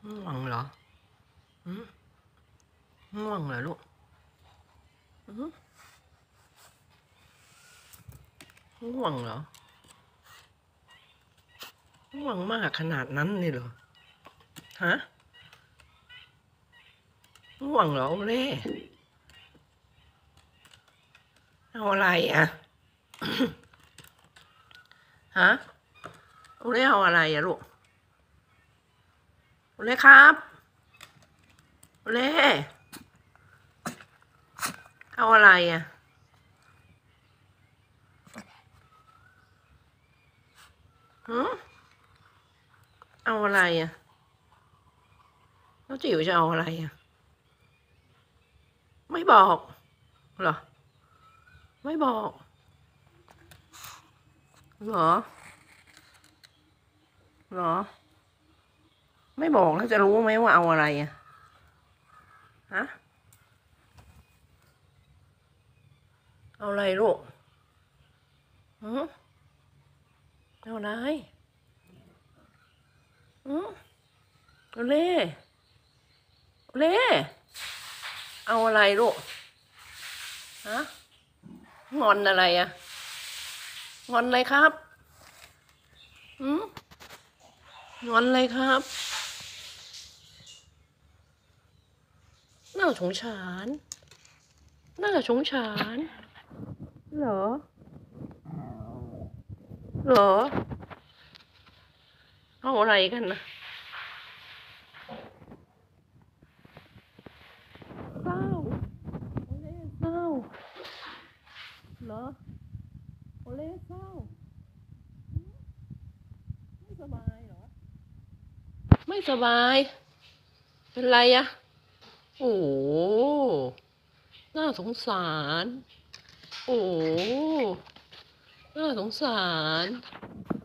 ง่วงเหรอหืมง่วงเหรอลูกหืมง่วงเหรอง่วงมากขนาดนั้นเลยเหรอฮะง่วงเหรอโอเล่เอาอะไรอ่ะ ฮะโอเล่เอาอะไรอ่ะลูกโอเล่ครับโอเล่เอาอะไรอ่ะหืมเอาอะไรอ่ะแล้วจิ๋วจะเอาอะไรอ่ะไม่บอกเหรอไม่บอกเหรอเหรอไม่บอกแล้วจะรู้ไหมว่าเอาอะไรอ่ะฮะเอาอะไรลูกหืมเอาอะไรหืมโอเล่โอเล่เอาอะไรลูกฮะงอนอะไรอ่ะงอนอะไรครับหืมงอนอะไรครับน่าสงสารน่าสงสารเหรอเหรอเอาอะไรกันนะเศร้าโอเล่เศร้าเหรอโอเล่เศร้าไม่สบายเหรอไม่สบายเป็นไรอะโอ้โหน่าสงสารโอ้โหน่าสงสาร